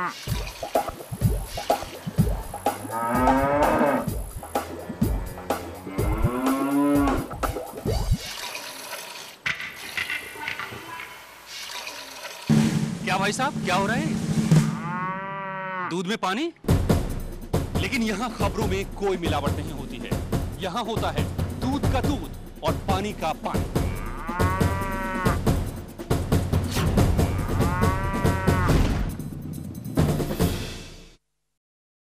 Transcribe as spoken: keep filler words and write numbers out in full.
क्या भाई साहब, क्या हो रहा है? दूध में पानी? लेकिन यहाँ खबरों में कोई मिलावट नहीं होती है। यहाँ होता है दूध का दूध और पानी का पानी।